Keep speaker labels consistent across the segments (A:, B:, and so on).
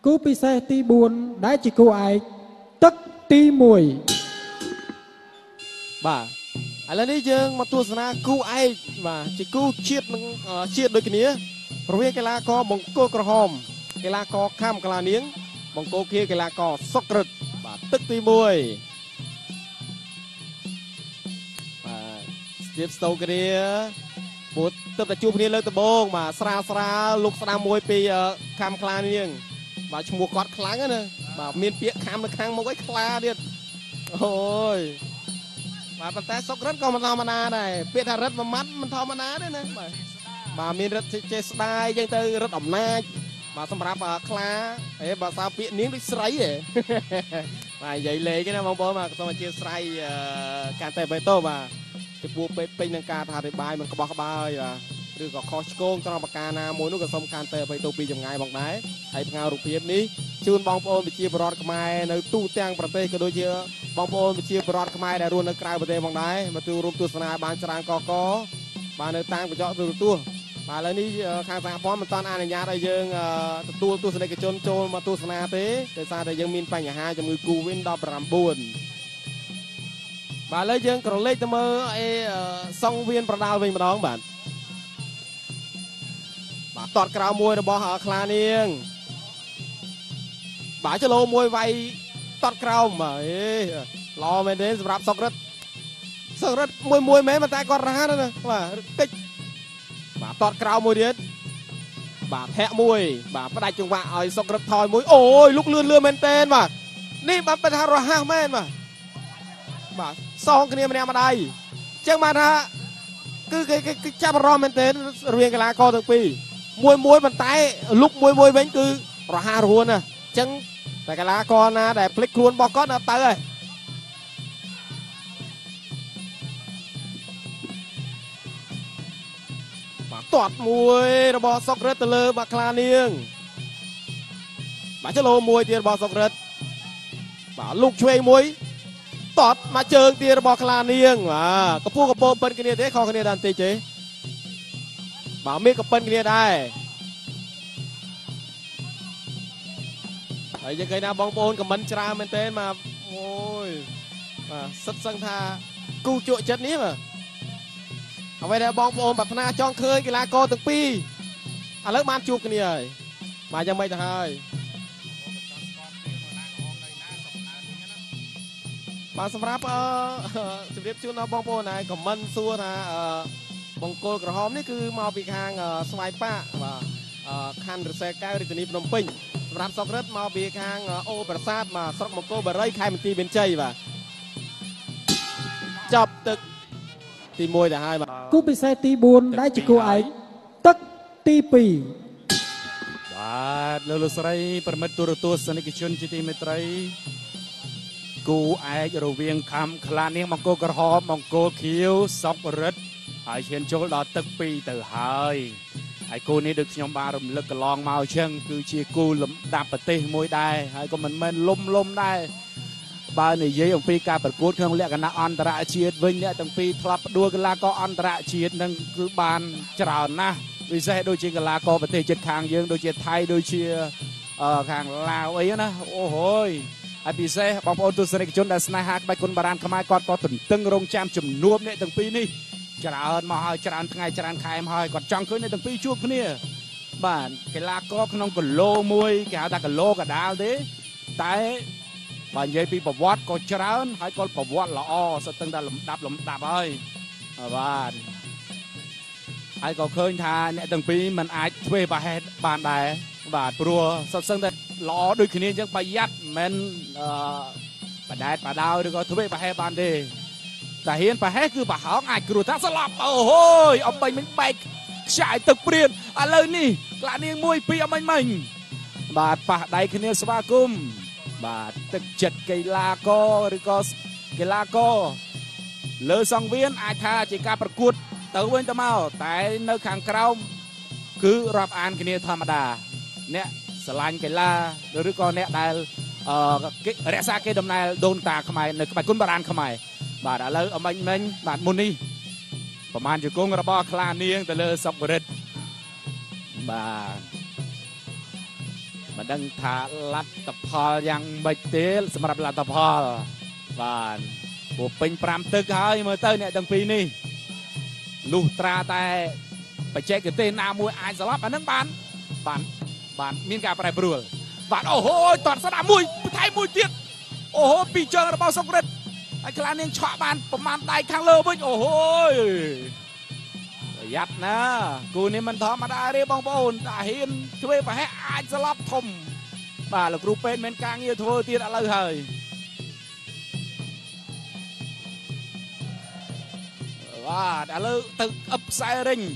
A: គូពិសេសទី4ដែលជាគូឯកទឹកទី1
B: បាទឥឡូវនេះយើងមកទស្សនាគូឯកបាទជាគូជាតិនឹងជាតិដូចគ្នារវាងកីឡាករបង្គោលក្រហមកីឡាករខំកលានាងបង្គោលខៀវកីឡាករសុករឹតបាទទឹកទី1បាទស្ទាបស្ទោគ្នាពុតទឹកតែជួបគ្នាលើកដំបូងបាទស្រាលលោកស្ដាំមួយពីខំកលានាងបាទឈ្មោះគាត់ខ្លាំងណាបាទមានពាក្យខំនៅខាងមុខឲ្យខ្លាទៀតអូយបាទប៉ុន្តែសុករឹតក៏មិនធម្មតាដែរពាក្យថារឹតមួយម៉ាត់មិនធម្មតាទេណាបាទមានរឹតចេះស្ដាយអញ្ចឹងទៅរឹតអំណាចបាទសម្រាប់ខ្លាបើសារពាក្យនាងដូចស្រីហ៎បាទនិយាយលេងណាបងប្អូនបាទសូមអធិស្ឋានការតែបេតូបាទពីពួកពេញនឹងការថាអធិប្បាយមិនក្បោះក្បាយបាទឬក៏ខុសឆ្គងត្រង់ប្រការណាមួយនោះក៏សូមការតែបេតូពីចម្ងាយផងដែរហើយផ្ញើរូបភាពនេះជូនបងប្អូនប្រជាពលរដ្ឋខ្មែរនៅទូទាំងប្រទេសក៏ដូចជាបងប្អូនប្រជាពលរដ្ឋខ្មែរដែលរស់នៅក្រៅប្រទេសផងដែរមកចូលរួមទស្សនាបានច្រើនកកបាទនៅតាមកញ្ចក់ទូរទស្សន៍បាទឥឡូវនេះខាងសហព័ន្ធមិនទាន់អនុញ្ញាតឲ្យយើងទទួលទស្សនិកជនចូលមកទស្សនាទេដោយសារតែយើងមានបញ្ហាជំងឺ Covid-19 បាទឥឡូវយើងក្រឡេកទៅមើលសង្វៀនប្រដាល់វិញម្ដងបាទតតក្រៅមួយរបស់ខ្លានាងបាទចលោមួយវាយតតក្រោមបាទល្អមែនទេសម្រាប់សុករឹតមួយមែនតែគាត់រហ័សណាបាទតិចបាទតតក្រៅមួយទៀតបាទធាក់មួយបាទផ្ដាច់ចង្វាក់ឲ្យសុករឹតថយមួយអូយលុកលឿនមែនតែនបាទនេះបាទបើថារហ័សមែនបាទសងគ្នាម្នាក់ម្ដាយអញ្ចឹងបានថាគឺគេចាប់អារម្មណ៍មែនតែនរវាងកីឡាករទាំងពីរមួយប៉ុន្តែលុកមួយវិញគឺរហ័សរហួនណាអញ្ចឹងតែកីឡាករណាដែលភ្លេចខ្លួនរបស់គាត់ទៅហើយបាទតតមួយរបស់សុករឹតទៅលើបាទខ្លានាងបាទចលោមួយទៀតរបស់សុករឹតបាទលុកឆ្វេងមួយតតមកជើងទៀតរបស់ខ្លានាងបាទកពស់កពោប៉ិនគ្នាទេខុសគ្នាដល់បន្តិចទេបាទមានកប៉ិនគ្នាដែរហើយយើងឃើញថាបងប្អូនខមមិនច្រើនមែនទែនបាទអូយបាទសិតសឹងថាគូជក់ចិត្តនេះបាទអ្វីដែលបងប្អូនប្រាថ្នាចង់ឃើញកីឡាករទាំងពីរឥឡូវបានជួបគ្នាហើយបាទយ៉ាងម៉េចទៅហើយបាទសម្រាប់ជម្រាបជូនដល់បងប្អូនដែរខមមិនសួរថាបង្គោលក្រហមនេះគឺមកពីខាងស្វាយប៉ាបាទខណ្ឌរសែកែវរាជធានីភ្នំពេញសម្រាប់សុករឹតមកពីខាងអូប្រាសាទបាទស្រុកមង្គលបារីខេត្តបន្ទាយមានជ័យបាទចប់ទឹកទី1ទៅហើយបាទ
A: គូពិសេសទី4ដែលជាគូឯកទឹកទី2
C: បាទលោកស្រីប្រមិត្តទូរទស្សនិកជនជាទីមេត្រីគូឯករវាងខំខ្លានាងបង្គោលក្រហមបង្គោលខៀវសុករឹតហើយឈានចូលដល់ទឹក2ទៅហើយគូនេះដូចខ្ញុំបានរំលឹកកន្លងមកអញ្ចឹងគឺជាគូលំដាប់ប្រទេសមួយដែរហើយក៏មិនមែនលំដែរបើនិយាយអំពីការប្រកួតក្នុងលក្ខណៈអន្តរជាតិវិញអ្នកទាំងពីរធ្លាប់ផ្ដួលកីឡាករអន្តរជាតិនឹងគឺបានច្រើនណាស់ពិសេសដូចជាកីឡាករប្រទេសជិតខាងយើងដូចជាថៃដូចជាខាងឡាវអីណាអូហូយហើយពិសេសបងប្អូនទស្សនិកជនដែលស្នេហាក្បាច់គុនបារាណខ្មែរគាត់ក៏ទន្ទឹងរង់ចាំជំនួបអ្នកទាំងពីរនេះច្រើនមកហើយច្រើនថ្ងៃច្រើនខែមកហើយគាត់ចង់ឃើញអ្នកទាំងពីរជួបគ្នាបាទកីឡាករក្នុងគីឡូមួយគេហៅថាគីឡូកដាលទេតែបើនិយាយពីប្រវត្តិក៏ច្រើនហើយក៏ប្រវត្តិល្អស្ទើរតែលំដាប់ហើយបាទហើយក៏ឃើញថាអ្នកទាំងពីរមិនអាចធ្វើប្រហែលបានដែរបាទព្រោះសុទ្ធសឹងតែល្អដូចគ្នាអញ្ចឹងប្រយ័ត្នមិនបដែតបដោយឬក៏ធ្វើប្រហែលបានទេតែហ៊ានប្រហែលគឺប្រហោងអាចគ្រោះថាស្លាប់អូហូយអំបញ្ញមិញបែកខ្ចាយទឹកព្រានឥឡូវនេះក្លានាងមួយពីរអំបញ្ញមិញបាទប៉ះដៃគ្នាស្វាគមន៍បាទទឹកចិត្តកីឡាករឬក៏កីឡាករលើសង្វៀនអាចថាជាការប្រកួតទៅវិញទៅមកតែនៅខាងក្រោមគឺរាប់អានគ្នាធម្មតាអ្នកស្រឡាញ់កីឡាឬក៏អ្នកដែលរក្សាកេរដំណែលដូនតាខ្មែរនៅក្បាច់គុនបារាណខ្មែរបាទឥឡូវអំបញ្ញមិញបាទមុននេះប្រមាណជង្គង់របស់ខ្លានាងទៅលើសុករឹតបាទមិនដឹងថាលទ្ធផលយ៉ាងម៉េចទេសម្រាប់លទ្ធផលបាទព្រោះពេញ5ទឹកហើយមើលទៅអ្នកទាំងពីរនេះលុះត្រាតែបច្ចេកទេសណាមួយអាចស្លាប់អានឹងបានមានការប្រែប្រួលបាទអូហូតតស្ដាប់មួយថែមមួយទៀតអូហូពីជើងរបស់សុករិទ្ធហើយខ្លានាងឆក់បានប្រមាណដៃខាងលើវិញអូហូប្រយ័ត្នណាគូនេះមិនធម្មតាទេបងប្អូនតាហ៊ានធ្វើប្រហែលអាចស្លាប់ធំបាទលោកគ្រូពេទ្យមានការងារធ្វើទៀតឥឡូវហើយបាទឥឡូវទៅអឹបខ្សែរិញ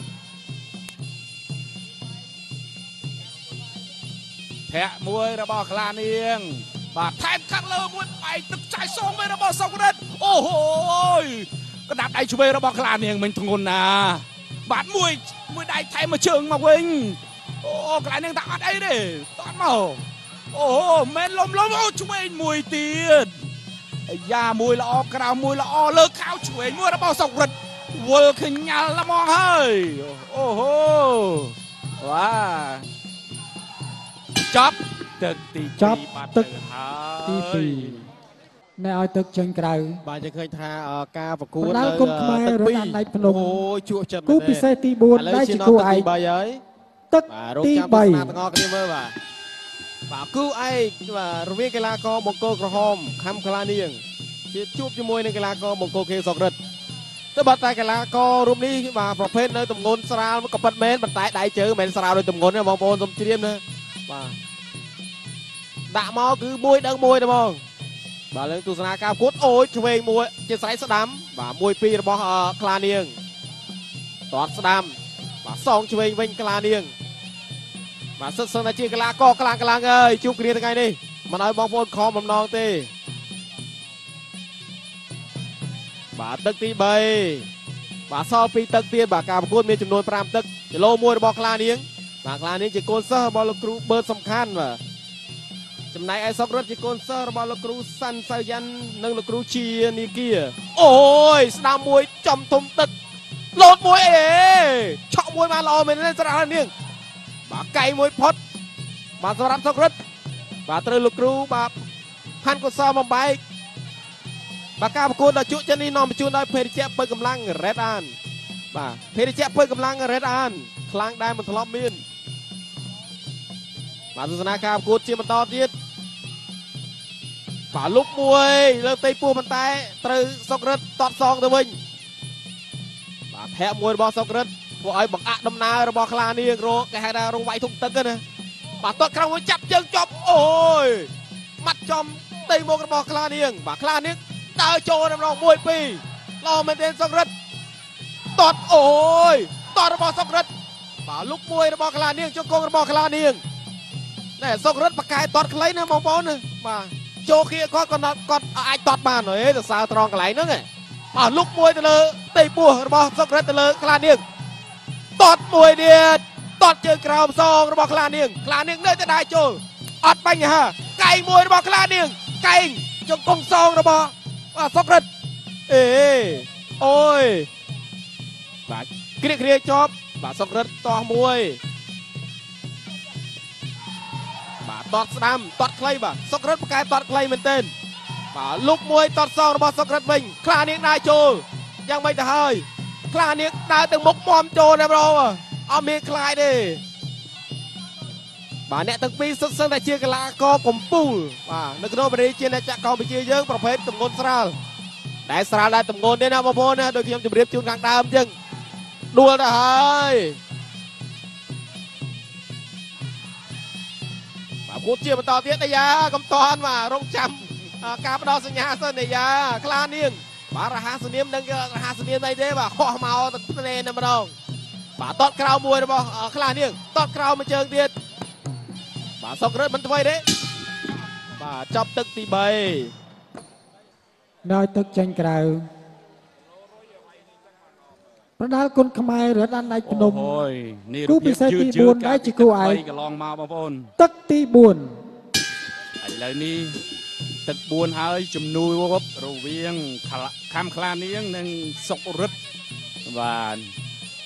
C: ភ័ក្រមួយរបស់ខ្លានាងបាទថែមខាងលើមួយបែកទឹកចាយសងវិញរបស់សុករិទ្ធអូហូយកណ្ដាប់ដៃឆ្វេងរបស់ខ្លានាងមិញធ្ងន់ណាបាទមួយដៃថែមមួយជើងមកវិញអូខ្លានាងថាអត់អីទេតត់មកអូមិនលំអូឆ្វេងមួយទៀតអាយ៉ាមួយល្អក្រៅមួយល្អលើខោឆ្វេងមួយរបស់សុករិទ្ធវល់ខញ៉ាល់ល្មងហើយអូហូវ៉ាចប់ទឹកទី2បាត់ទៅហើយ
A: ទី2ណែឲ្យទឹកចេញក្រៅ
B: បាទយើងឃើញថាការប្រកួត
A: នៅគុំខ្មែររត់អាណៃភ្នំ
B: អូជក់ចិត្ត
A: គូពិសេសទី4ដែលជាគូឯក
B: 3ហើយ
A: ទឹកទី3
B: ទាំងអស់គ្នាមើលបាទគូឯកបាទរវាងកីឡាករបង្គោលក្រហមខំខ្លានាងជាជួបជាមួយនឹងកីឡាករបង្គោលខៀវសុករិទ្ធទៅបាត់តែកីឡាកររូបនេះបាទប្រភេទនៅទម្ងន់ស្រាលក៏ប៉ិតមែនប៉ុន្តែដៃជើងមិនមែនស្រាលដូចទម្ងន់ទេបងប្អូនសូមជ្រាបណាបាទដាក់មកគឺមួយដឹងមួយទេបងបាទលើទស្សនាការប្រកួតអូយឆ្វេងមួយជាស្រ័យស្ដាំបាទ1 2របស់ខ្លានាងតតស្ដាំបាទសងឆ្វេងវិញខ្លានាងបាទសិតសឹងតែជាកីឡាករខ្លាំងអើយជួបគ្នាថ្ងៃនេះមិនឲ្យបងប្អូនខំបំណងទេបាទទឹកទី3បាទសល់2ទឹកទៀតបាទការប្រកួតមានចំនួន5ទឹកគីឡូ1របស់ខ្លានាងបាទខ្លានាងជាកូនសិស្សរបស់លោកគ្រូបឺតសំខាន់បាទចំណែកឯសុករិទ្ធជាកូនសិស្សរបស់លោកគ្រូសាន់សៅយ៉ាន់និងលោកគ្រូជានីគាអូយស្ដាំមួយចំធំទឹកលោតមួយអីឆក់មួយបានល្អមែនទេស្រាលនាងបាទកៃមួយផុតបាទសម្រាប់សុករិទ្ធបាទត្រូវលោកគ្រូបាទផាន់កុសលបំបែកបាទការប្រកួតដ៏ជក់ចិត្តនេះនាំបញ្ជូនដោយភេទជ្ជៈពើកម្លាំង Red An បាទភេទជ្ជៈពើកម្លាំង Red An ខ្លាំងដែរមិនធ្លាប់មានបាទទស្សនាការប្រកួតជាបន្តទៀតបាទលុបមួយលើផ្ទៃពោះប៉ុន្តែត្រូវសុករិទ្ធតតសងទៅវិញបាទភ័ក្រមួយរបស់សុករិទ្ធធ្វើឲ្យបង្អាក់ដំណើររបស់ខ្លានាងរកគេហៅថារងវាយធំទឹកណាបាទតតក្រៅមួយចាប់ជើងចប់អូយម៉ាត់ចំផ្ទៃមុខរបស់ខ្លានាងបាទខ្លានាងដើរចូលម្ដង1 2ល្អមែនទេសុករិទ្ធតតអូយតតរបស់សុករិទ្ធបាទលុបមួយរបស់ខ្លានាងជង្គង់របស់ខ្លានាងណែសុករិទ្ធបកកែតតខ្លីណាបងប្អូនណាបាទចូលគ្នាគាត់អាចតតបានហ៎ទៅសើត្រង់កន្លែងហ្នឹងបាទលុបមួយទៅលើផ្ទៃពោះរបស់សុករិទ្ធទៅលើខ្លានាងតតមួយទៀតតតជើងក្រោមសងរបស់ខ្លានាងនៅតែដើរចូលអត់បញ្ហាកែងមួយរបស់ខ្លានាងកែងជង្គង់សងរបស់សុករិទ្ធអេអូយបាទគ្រាជាប់បាទសុករិទ្ធតោះមួយបាទតតស្ដាំតតខ្លីបាទសុករិទ្ធប្រកែតតខ្លីមែនទែនបាទលុបមួយតតសងរបស់សុករិទ្ធវិញខ្លានាងដើរចូលយ៉ាងម៉េចទៅហើយខ្លានាងដើរទៅមុខមមចូលតែម្ដងអត់មានខ្លាយទេបាទអ្នកទាំងពីរសុទ្ធសឹងតែជាកីឡាករកំពូលបាទនៅក្នុងប្រទេសជាអ្នកចាក់កម្ពុជាយើងប្រភេទទម្ងន់ស្រាលតែស្រាលដែរទម្ងន់ទេណាបងប្អូនណាដូចខ្ញុំជម្រាបជូនខាងដើមអញ្ចឹងដួលទៅហើយបាទគូតជាបន្តទៀតអាយ៉ាកំតនបាទរងចាំការផ្ដល់សញ្ញាសិនអាយ៉ាខ្លានាងបាទរហ័សនាមនឹងរហ័សនាមអីទេបាទហោះមកទៅភ្នែនតែម្ដងបាទតតក្រៅមួយរបស់ខ្លានាងតតក្រៅមួយជើងទៀតបាទសុករិទ្ធមិនធ្វើទេបាទចាប់ទឹកទី3
A: នៅទឹកចេញក្រៅប្រដាល់គុណខ្មែររត់អាណៃភ្នំគូពិសេសទី4ដែលជាគូឯក
C: កន្លងមកបងប្អូន
A: ទឹកទី4
C: ឥឡូវនេះទឹក4ហើយជំនួយរវាងខំខ្លានាងនិងសុករិទ្ធបាទ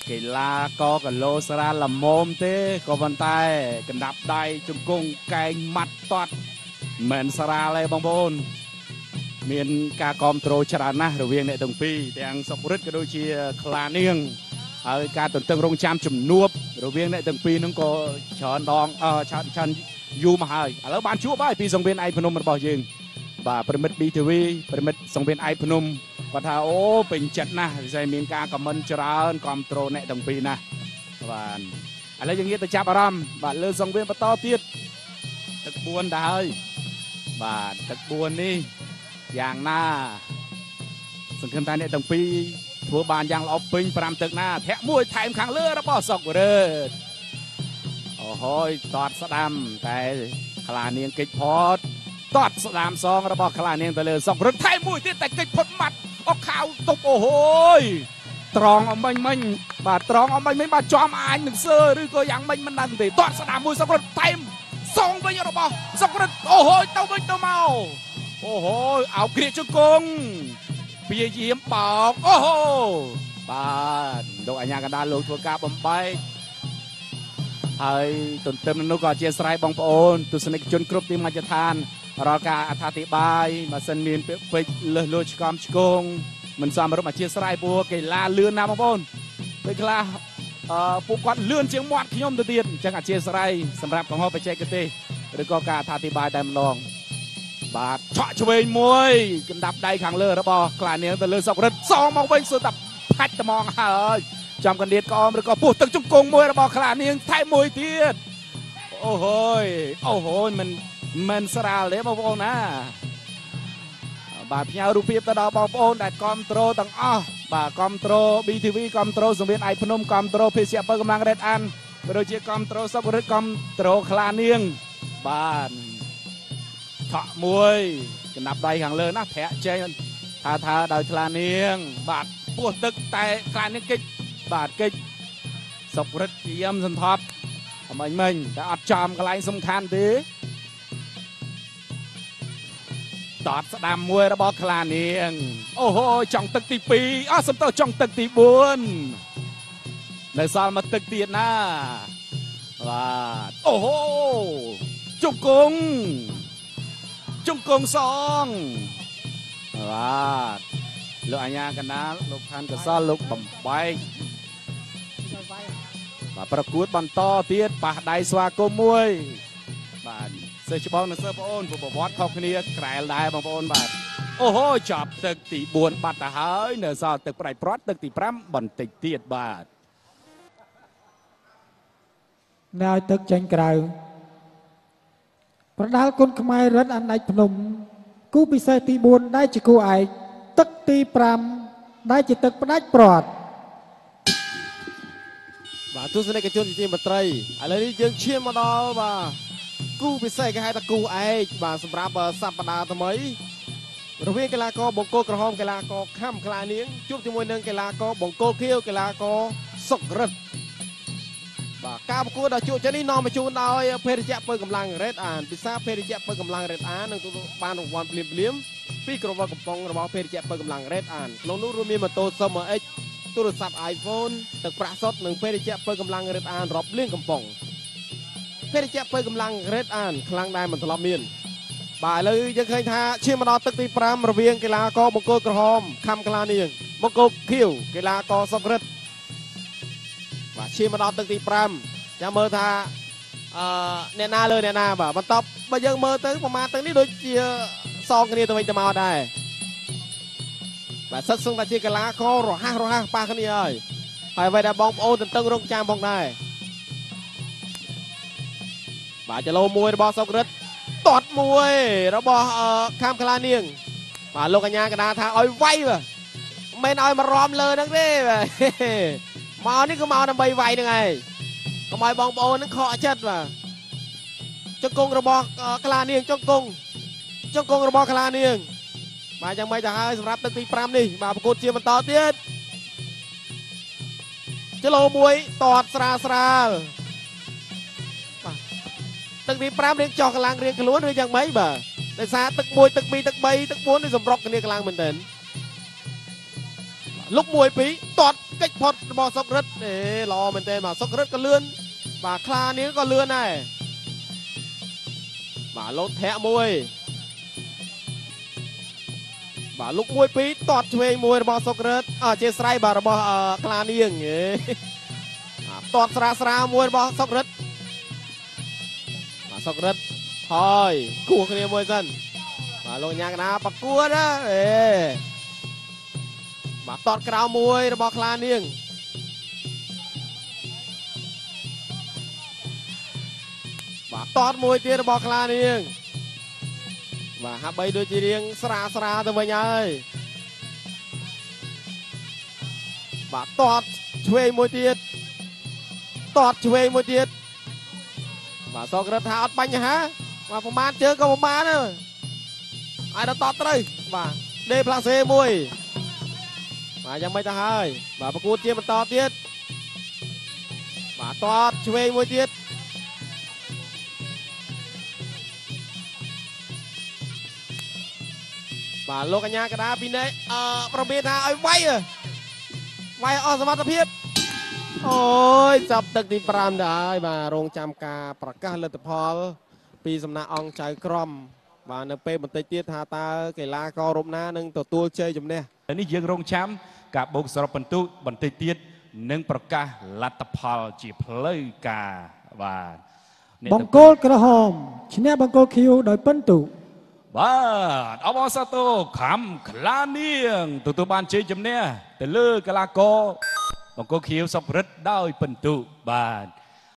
C: កីឡាករកឡូស្រាល្មមទេក៏ប៉ុន្តែកណ្ដាប់ដៃជង្គង់កែងម៉ាត់តត់មិនស្រាលទេបងប្អូនមានការគ្រប់គ្រងច្រើនណាស់រវាងអ្នកទាំងពីរទាំងសុករិទ្ធក៏ដូចជាខ្លានាងហើយការទន្ទឹងរង់ចាំជំនួបរវាងអ្នកទាំងពីរហ្នឹងក៏ច្រើនដងច្រើនយូរមកហើយឥឡូវបានជួបហើយពីសង្វៀនឯកភ្នំរបស់យើងបាទប្រិមិត្ត BTV ប្រិមិត្តសង្វៀនឯកភ្នំគាត់ថាអូពេញចិត្តណាស់ពិសេសមានការខមមិនច្រើនគ្រប់គ្រងអ្នកទាំងពីរណាស់បាទឥឡូវយើងងាកទៅចាប់អារម្មណ៍បាទលើសង្វៀនបន្តទៀតទឹក4ដែរហើយបាទទឹក4នេះយ៉ាងណាសង្ឃឹមថាអ្នកទាំងពីរធ្វើបានយ៉ាងល្អពេញ5ទឹកណាធាក់មួយថែមខាងលើរបស់សុករើអូហើយតតស្ដាំតែខ្លានាងកិច្ចផតតតស្ដាំសងរបស់ខ្លានាងទៅលើសុករឹតថែមមួយទៀតតែកិច្ចផុតម៉ាត់អុកខៅតុបអូហើយត្រង់អមិញមិញបាទត្រង់អមិញមិញបាទចំអាញនឹងសើឬក៏យ៉ាងមិញមិនដឹងទេតតស្ដាំមួយសុករឹតថែមសងវិញរបស់សុករឹតអូហើយទៅវិញទៅមកអូហើយអោបគ្រាជង្គង់ព្យាយាមបោកអូហូបាទលោកអាញាកណ្ដាលលោកធ្វើការបំបែកហើយទន្ទឹមនឹងនោះក៏អធិស្ឋានបងប្អូនទស្សនិកជនគ្រប់ទីមជ្ឈដ្ឋានរាល់ការអត្ថាធិប្បាយម៉ាស៊ីនមានពាក្យពេចន៍លើសលួឆ្កំឆ្គងមិនសមរម្យអធិស្ឋានព្រោះកីឡាលឿនណាស់បងប្អូនពេលខ្លះពួកគាត់លឿនជាងមាត់ខ្ញុំទៅទៀតអញ្ចឹងអធិស្ឋានសម្រាប់កំហុសបច្ចេកទេសឬក៏ការអត្ថាធិប្បាយតែម្ដងបាទឆក់ឆ្វេងមួយកណ្ដាប់ដៃខាងលើរបស់ខ្លានាងទៅលើសុករិទ្ធសងមកវិញសុទ្ធតែផាច់ត្មងហើយចំកណ្ដៀតក្អមឬក៏ពោះទឹកជង្គង់មួយរបស់ខ្លានាងថែមមួយទៀតអូហើយមិនស្រាលទេបងប្អូនណាបាទផ្ញើរូបភាពទៅដល់បងប្អូនដែលគ្រប់គ្រងទាំងអស់បាទគ្រប់គ្រង BTV គ្រប់គ្រងសង្វៀនឯកភ្នំគ្រប់គ្រងភេសជ្ជៈបើកម្លាំងរ៉េតអានក៏ដូចជាគ្រប់គ្រងសុករិទ្ធគ្រប់គ្រងខ្លានាងបាទថក់មួយកណ្ដាប់ដៃខាងលើណាប្រាក់ចេញថាដោយខ្លានាងបាទពោះទឹកតែខ្លានាងកិច្ចបាទកិច្ចសុករិទ្ធជាមសន្ធប់អមិញតែអត់ចំកន្លែងសំខាន់ទេតតស្ដាំមួយរបស់ខ្លានាងអូហូចង់ទឹកទី2អស់សំទោសចង់ទឹកទី4នៅសល់មកទឹកទៀតណាបាទអូហូជង្គង់សងបាទលោកអាញាកណ្ដាលលោកផានកសលលោកបំបែកបាទប្រកួតបន្តទៀតប៉ះដៃស្វាគមន៍មួយបាទសិស្សច្បងនិងសិស្សប្អូនប្រវត្តិខុសគ្នាក្រែលដែរបងប្អូនបាទអូហូចាប់ទឹកទី4បាត់ទៅហើយនៅសល់ទឹកប្រៃព្រាត់ទឹកទី5បន្តិចទៀតបាទ
A: នៅឲ្យទឹកចេញក្រៅប្រដាល់គុណខ្មែររិទ្ធអាណិចភ្នំគូពិសេសទី4ដែលជាគូឯកទឹកទី5ដែលជាទឹកផ្ដាច់ព្រាត់
B: បាទទស្សនិកជនជាទីមេត្រីឥឡូវនេះយើងឈានមកដល់បាទគូពិសេសគេហៅថាគូឯកបាទសម្រាប់សប្តាហ៍ថ្មីរវាងកីឡាករបង្គោលក្រហមកីឡាករខំខ្លានាងជួបជាមួយនឹងកីឡាករបង្គោលខៀវកីឡាករសុករិទ្ធបាទការប្រកួតដ៏ជក់ចិត្តនេះនាំមកជូនដោយភេរជ្ជៈបើកម្លាំងរ៉េតអានពិសាភេរជ្ជៈបើកម្លាំងរ៉េតអាននឹងទទួលបានរង្វាន់ភ្លាមពីក្រវល់កំប៉ុងរបស់ភេរជ្ជៈបើកម្លាំងរ៉េតអានក្នុងនោះរួមមានម៉ូតូ Summer X ទូរស័ព្ទ iPhone ទឹកប្រាក់សុទ្ធនិងភេរជ្ជៈបើកម្លាំងរ៉េតអានរាប់លានកំប៉ុងភេរជ្ជៈបើកម្លាំងរ៉េតអានខ្លាំងដែរមិនធ្លាប់មានបាទឥឡូវយើងឃើញថាឈានមកដល់ទឹកទី5រវាងកីឡាករបង្គោលក្រហមខំខ្លានាងបង្គោលខៀវកីឡាករសុករិទ្ធបាទឈានមកដល់ទឹកទី5ចាំមើលថាអ្នកណាលើអ្នកណាបាទបន្ទាប់បើយើងមើលទៅប្រមាណទឹកនេះដូចជាសងគ្នាទៅវិញទៅមកដែរបាទសិតសឹងតែជាកីឡាកររហ័សប៉ះគ្នាហើយអ្វីដែលបងប្អូនទន្ទឹងរង់ចាំផងដែរបាទចលោមួយរបស់សុករិទ្ធតត់មួយរបស់ខាំខ្លានាងបាទលោកកញ្ញាកណ្ដាលថាឲ្យវាយបាទមិនឲ្យមករំលើហ្នឹងទេបាទមកនេះគឺមកដើម្បីវាយហ្នឹងឯងកុំឲ្យបងប្អូនហ្នឹងខកចិត្តបាទជង្គង់របស់ខ្លានាងជង្គង់របស់ខ្លានាងបាទយ៉ាងម៉េចទៅហើយសម្រាប់ទឹកទី5នេះបាទប្រកួតជាបន្តទៀតចលោមួយតតស្រាលបាទទឹកទី5រៀងចោះកម្លាំងរៀងខ្លួនឬយ៉ាងម៉េចបាទដោយសារទឹក1ទឹក2ទឹក3ទឹក4នេះសម្រុកគ្នាកម្លាំងមែនទែនលុក1 2តតកិច្ចផុតរបស់សុករឹតល្អមែនទេបាទសុករឹតក៏លឿនបាទខ្លានេះក៏លឿនដែរបាទលោតធាក់មួយបាទលុកមួយពីរតតឆ្វេងមួយរបស់សុករឹតជាស្រ័យបាទរបស់ខ្លានាងតតស្រាមួយរបស់សុករឹតបាទសុករឹតថយគោះគ្នាមួយសិនបាទលោកញ៉ាកណាប្រកួតណាបាទតតក្រៅមួយរបស់ខ្លានាងបាទតតមួយទៀតរបស់ខ្លានាងបាទហាក់បីដូចជារៀងស្រាទៅវិញហើយបាទតតឆ្វេងមួយទៀតតតឆ្វេងមួយទៀតបាទសុករឹតថាអត់បញ្ហាបាទប្រមាណជើងក៏ប្រមាណដែរឲ្យដល់តតត្រូវបាទដេផ្លាសេមួយបាទយ៉ាងម៉េចទៅហើយបាទប្រកួតជាបន្តទៀតបាទតតឆ្វេងមួយទៀតបាទលោកកញ្ញាកដាពីនេះប្រមានថាឲ្យវាយអស់សមត្ថភាពអូយចាប់ទឹកទី5ទៅហើយបាទរងចាំការប្រកាសលទ្ធផលពីសំណាក់អង្គចៅក្រមបាទនៅពេលបន្តិចទៀតថាតើកីឡាកររូបណានឹងទទួលជ័យជំនះ
C: នេះយើងរងចាំការបូកសរុបពិន្ទុបន្តិចទៀតនឹងប្រកាសលទ្ធផលជាផ្លូវការបាទ
A: បង្គោលក្រហមឈ្នះបង្គោលខៀវដោយពិន្ទុ
C: បាទអបអរសាទរខំខ្លានាងទទួលបានជ័យជំនះទៅលើកីឡាករបង្គោលខៀវសុករឹតដោយពិន្ទុបាទ